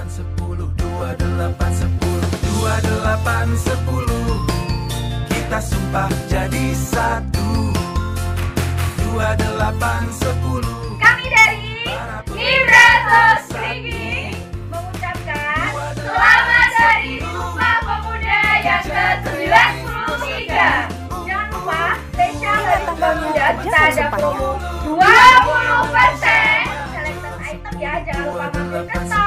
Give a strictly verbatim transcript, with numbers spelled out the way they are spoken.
delapan sepuluh dua delapan sepuluh dua delapan sepuluh kita sumpah jadi satu. Dua delapan sepuluh Kami dari Ibratos Rigi mengucapkan selamat Hari Sumpah Pemuda yang ke sembilan puluh tiga. Jangan lupa spesial Hari Sumpah Pemuda kita ada promo dua puluh persen selection item ya. Jangan lupa mampir ke